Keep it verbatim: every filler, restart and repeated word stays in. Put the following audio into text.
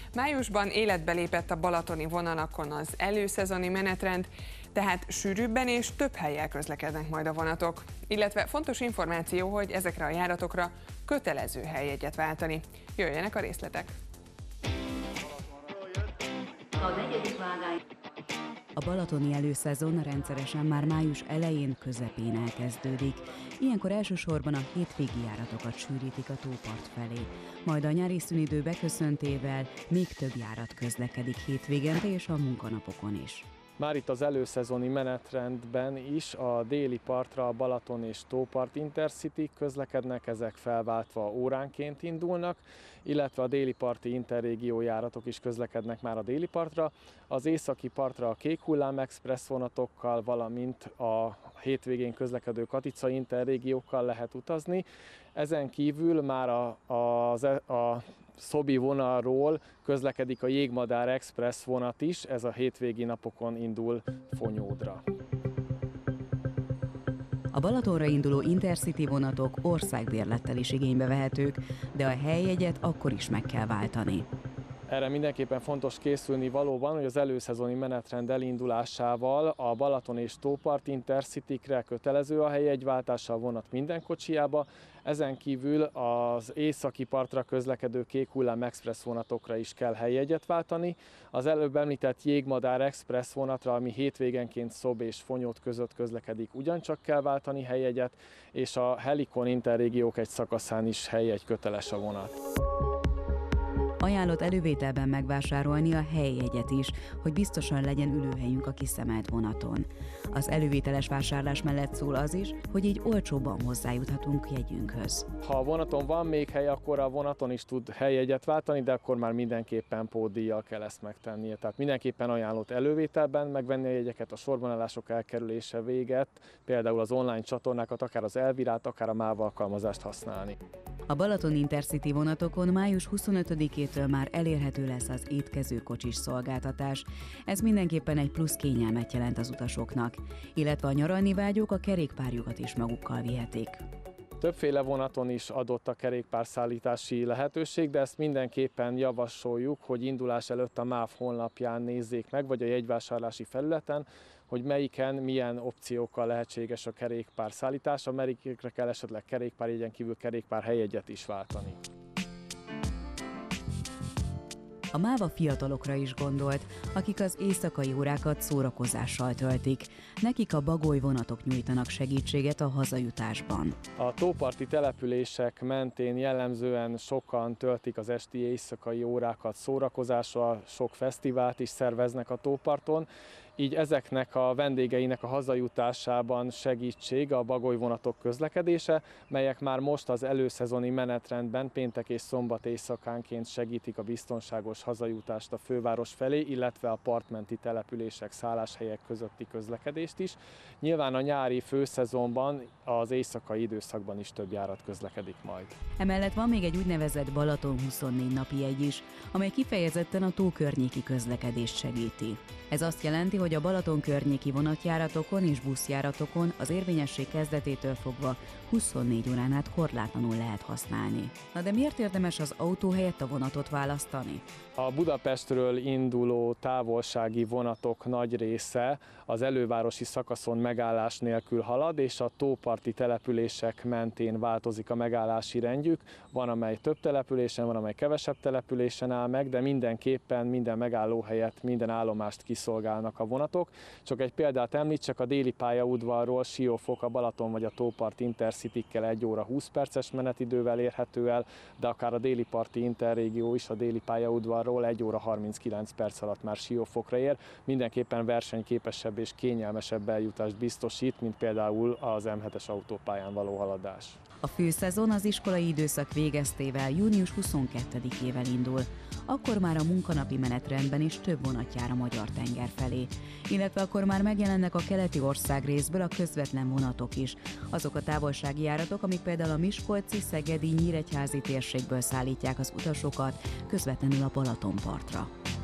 Májusban életbe lépett a balatoni vonalakon az előszezoni menetrend, tehát sűrűbben és több hellyel közlekednek majd a vonatok. Illetve fontos információ, hogy ezekre a járatokra kötelező helyjegyet váltani. Jöjjenek a részletek! A balatoni előszezon rendszeresen már május elején, közepén elkezdődik. Ilyenkor elsősorban a hétvégi járatokat sűrítik a tópart felé. Majd a nyári szünidő beköszöntével még több járat közlekedik hétvégente és a munkanapokon is. Már itt az előszezoni menetrendben is a déli partra a Balaton és Tópart Intercity közlekednek, ezek felváltva óránként indulnak, illetve a déli parti interrégió járatok is közlekednek már a déli partra. Az északi partra a Kék Hullám Express vonatokkal, valamint a hétvégén közlekedő Katica interrégiókkal lehet utazni. Ezen kívül már a, a, a Szobi vonalról közlekedik a Jégmadár Express vonat is, ez a hétvégi napokon indul Fonyódra. A Balatonra induló Intercity vonatok országbérlettel is igénybe vehetők, de a helyjegyet akkor is meg kell váltani. Erre mindenképpen fontos készülni valóban, hogy az előszezoni menetrend elindulásával a Balaton és Tópart Intercitykre kötelező a helyjegyváltása a vonat minden kocsijába, ezen kívül az északi partra közlekedő Kék Hullám Express vonatokra is kell helyjegyet váltani. Az előbb említett Jégmadár Express vonatra, ami hétvégenként Szob és Fonyód között közlekedik, ugyancsak kell váltani helyjegyet, és a Helikon interrégiók egy szakaszán is helyjegy köteles a vonat. Ajánlott elővételben megvásárolni a helyjegyet is, hogy biztosan legyen ülőhelyünk a kiszemelt vonaton. Az elővételes vásárlás mellett szól az is, hogy így olcsóbban hozzájuthatunk jegyünkhöz. Ha a vonaton van még hely, akkor a vonaton is tud helyjegyet váltani, de akkor már mindenképpen pótdíjjal kell ezt megtennie. Tehát mindenképpen ajánlott elővételben megvenni a jegyeket, a sorbanállások elkerülése véget, például az online csatornákat, akár az Elvirát, akár a MÁV alkalmazást használni. A Balaton Intercity vonatokon május huszonötödikétől már elérhető lesz az étkezőkocsis szolgáltatás. Ez mindenképpen egy plusz kényelmet jelent az utasoknak, illetve a nyaralni vágyók a kerékpárjukat is magukkal vihetik. Többféle vonaton is adott a kerékpárszállítási lehetőség, de ezt mindenképpen javasoljuk, hogy indulás előtt a MÁV honlapján nézzék meg, vagy a jegyvásárlási felületen, hogy melyiken milyen opciókkal lehetséges a kerékpárszállítás, amelyikre kell esetleg kerékpárjegyen kívül kerékpárhelyjegyet is váltani. A MÁV a fiatalokra is gondolt, akik az éjszakai órákat szórakozással töltik. Nekik a bagoly vonatok nyújtanak segítséget a hazajutásban. A tóparti települések mentén jellemzően sokan töltik az esti éjszakai órákat szórakozással, sok fesztivált is szerveznek a tóparton, így ezeknek a vendégeinek a hazajutásában segítség a bagolyvonatok közlekedése, melyek már most az előszezoni menetrendben péntek és szombat éjszakánként segítik a biztonságos hazajutást a főváros felé, illetve a partmenti települések, szálláshelyek közötti közlekedést is. Nyilván a nyári főszezonban, az éjszakai időszakban is több járat közlekedik majd. Emellett van még egy úgynevezett Balaton huszonnégy napi jegy is, amely kifejezetten a tó környéki közlekedést segíti. Ez azt jelenti, hogy a Balaton környéki vonatjáratokon és buszjáratokon az érvényesség kezdetétől fogva huszonnégy órán át korlátlanul lehet használni. Na de miért érdemes az autó helyett a vonatot választani? A Budapestről induló távolsági vonatok nagy része az elővárosi szakaszon megállás nélkül halad, és a tóparti települések mentén változik a megállási rendjük. Van, amely több településen, van, amely kevesebb településen áll meg, de mindenképpen minden megállóhelyet, minden állomást kiszolgálnak a vonatok. Csak egy példát említsek, a déli pályaudvarról Siófok, a Balaton vagy a Tópart Intercitykkel egy óra húsz perces menetidővel érhető el, de akár a déli parti interrégió is a déli pályaudvarról egy óra harminckilenc perc alatt már Siófokra ér. Mindenképpen versenyképesebb és kényelmesebb eljutást biztosít, mint például az M hetes autópályán való haladás. A főszezon az iskolai időszak végeztével június huszonkettedikével indul. Akkor már a munkanapi menetrendben is több vonat jár a Magyar-tenger felé. Illetve akkor már megjelennek a keleti országrészből a közvetlen vonatok is. Azok a távolsági járatok, amik például a miskolci, szegedi, nyíregyházi térségből szállítják az utasokat közvetlenül a Balatonpartra.